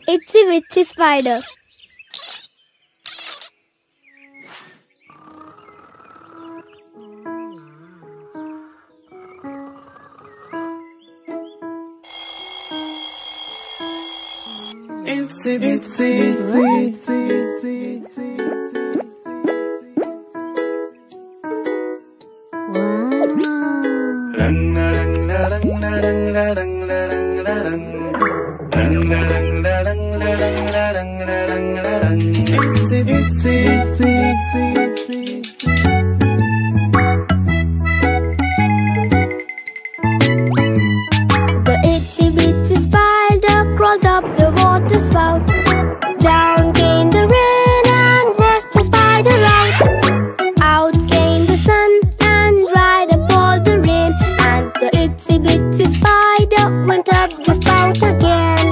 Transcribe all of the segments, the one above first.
Itsy Bitsy spider. Itsy Bitsy, Itsy, Itsy, Itsy, Itsy. Itsy Bitsy, Itsy, Itsy, Itsy, Itsy. The itsy bitsy spider crawled up the water spout. Down came the rain and washed the spider out. Out came the sun and dried up all the rain. And the itsy bitsy spider went up the spout again.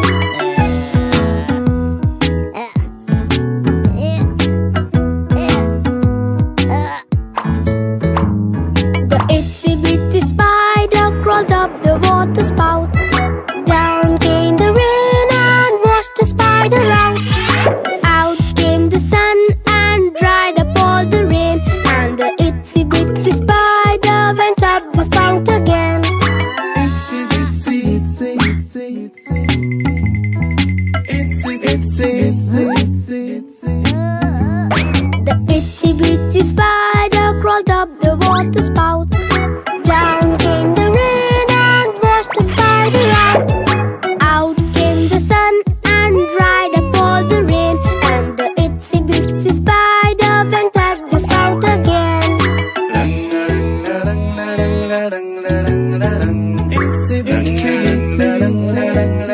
The itsy bitsy spider crawled up the water spout. Down came the rain and washed the spider out. Out came the sun and dried up all the rain. And the itsy bitsy spider went up the spout again. Itsy Bitsy, Itsy, Itsy, Itsy, Itsy, Itsy, Itsy, Itsy, Itsy. The itsy bitsy spider crawled up the water spout. Down came the rain and washed the spider out. Out came the sun and dried up all the rain. And the itsy bitsy spider went up the spout again. Itsy Bitsy, Itsy, Itsy,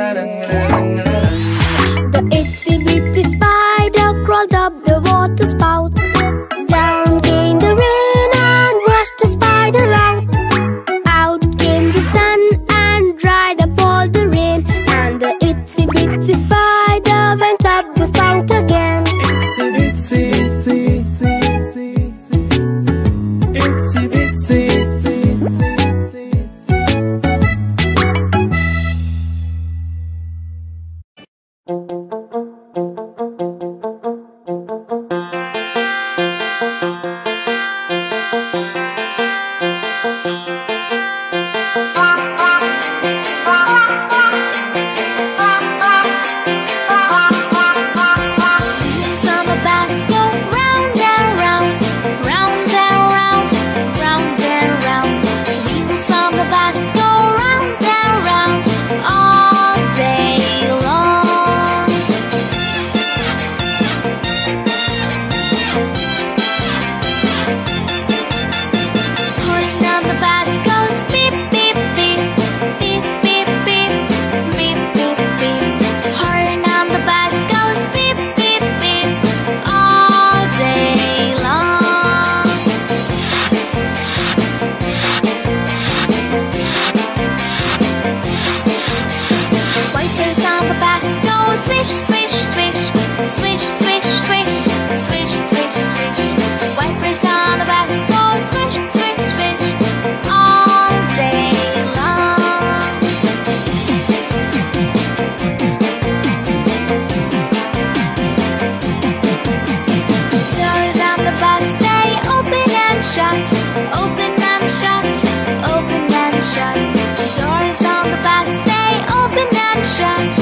The itsy bitsy spider crawled up the water spout. Down came the rain and washed the spider out. Out came the sun and dried up all the rain. And the itsy bitsy spider went up the spout again. Itsy Bitsy, Itsy, Itsy, Itsy, Itsy, Itsy Bitsy, Itsy, Itsy, Itsy, Summer bass go round and round, round and round, round and round. Little summer bass go round and round all day long. Horn on the bass goes beep beep beep, beep beep beep, beep beep beep. Horn on the bass goes beep beep beep all day long. Wipers on the bass go swish swish swish, swish swish swish, swish swish swish. Wipers on the bass go swish swish swish all day long. Doors on the bus stay open and shut, open and shut, open and shut. Doors on the bus stay open and shut